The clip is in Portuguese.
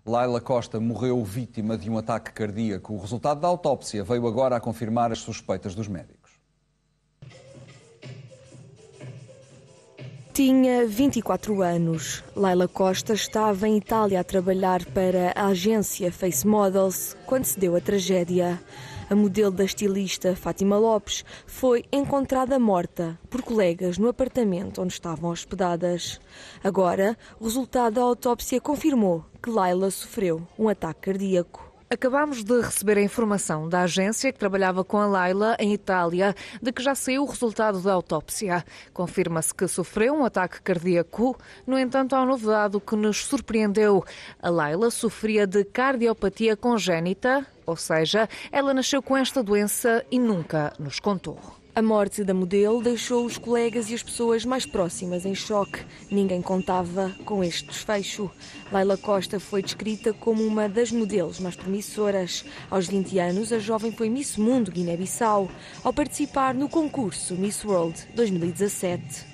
Laila Costa morreu vítima de um ataque cardíaco. O resultado da autópsia veio agora a confirmar as suspeitas dos médicos. Tinha 24 anos. Laila Costa estava em Itália a trabalhar para a agência Face Models quando se deu a tragédia. A modelo da estilista Fátima Lopes foi encontrada morta por colegas no apartamento onde estavam hospedadas. Agora, o resultado da autópsia confirmou que Laila sofreu um ataque cardíaco. Acabámos de receber a informação da agência que trabalhava com a Laila em Itália de que já saiu o resultado da autópsia. Confirma-se que sofreu um ataque cardíaco. No entanto, há um novo dado que nos surpreendeu. A Laila sofria de cardiopatia congénita, ou seja, ela nasceu com esta doença e nunca nos contou. A morte da modelo deixou os colegas e as pessoas mais próximas em choque. Ninguém contava com este desfecho. Laila Costa foi descrita como uma das modelos mais promissoras. Aos 20 anos, a jovem foi Miss Mundo Guiné-Bissau, ao participar no concurso Miss World 2017.